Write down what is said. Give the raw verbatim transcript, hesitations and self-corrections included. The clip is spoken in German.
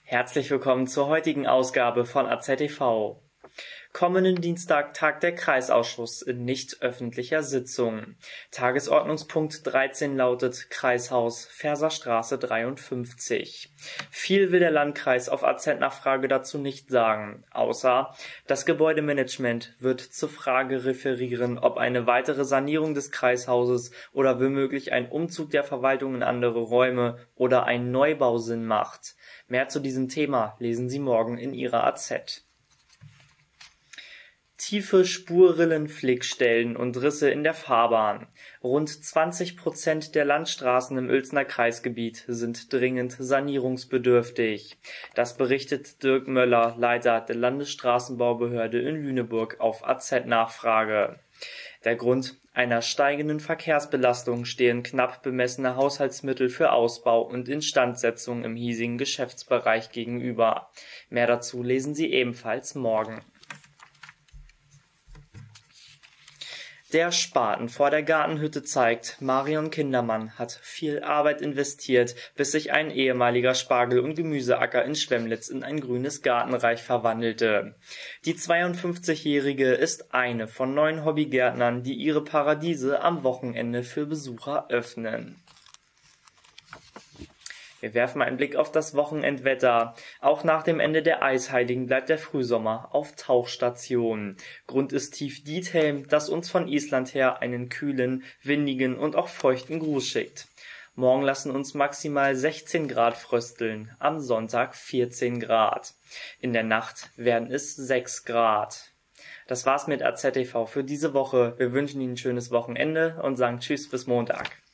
Herzlich willkommen zur heutigen Ausgabe von A Z T V. Kommenden Dienstag tagt der Kreisausschuss in nicht öffentlicher Sitzung. Tagesordnungspunkt dreizehn lautet Kreishaus Ferserstraße dreiundfünfzig. Viel will der Landkreis auf A Z-Nachfrage dazu nicht sagen, außer das Gebäudemanagement wird zur Frage referieren, ob eine weitere Sanierung des Kreishauses oder womöglich ein Umzug der Verwaltung in andere Räume oder ein Neubau Sinn macht. Mehr zu diesem Thema lesen Sie morgen in Ihrer A Z. Tiefe Spurrillen, Flickstellen und Risse in der Fahrbahn. Rund zwanzig Prozent der Landstraßen im Uelzner Kreisgebiet sind dringend sanierungsbedürftig. Das berichtet Dirk Möller, Leiter der Landesstraßenbaubehörde in Lüneburg auf A Z-Nachfrage. Der Grund einer steigenden Verkehrsbelastung stehen knapp bemessene Haushaltsmittel für Ausbau und Instandsetzung im hiesigen Geschäftsbereich gegenüber. Mehr dazu lesen Sie ebenfalls morgen. Der Spaten vor der Gartenhütte zeigt, Marion Kindermann hat viel Arbeit investiert, bis sich ein ehemaliger Spargel- und Gemüseacker in Schwemmlitz in ein grünes Gartenreich verwandelte. Die zweiundfünfzigjährige ist eine von neun Hobbygärtnern, die ihre Paradiese am Wochenende für Besucher öffnen. Wir werfen einen Blick auf das Wochenendwetter. Auch nach dem Ende der Eisheiligen bleibt der Frühsommer auf Tauchstation. Grund ist tief Diethelm, das uns von Island her einen kühlen, windigen und auch feuchten Gruß schickt. Morgen lassen uns maximal sechzehn Grad frösteln, am Sonntag vierzehn Grad. In der Nacht werden es sechs Grad. Das war's mit A Z T V für diese Woche. Wir wünschen Ihnen ein schönes Wochenende und sagen Tschüss bis Montag.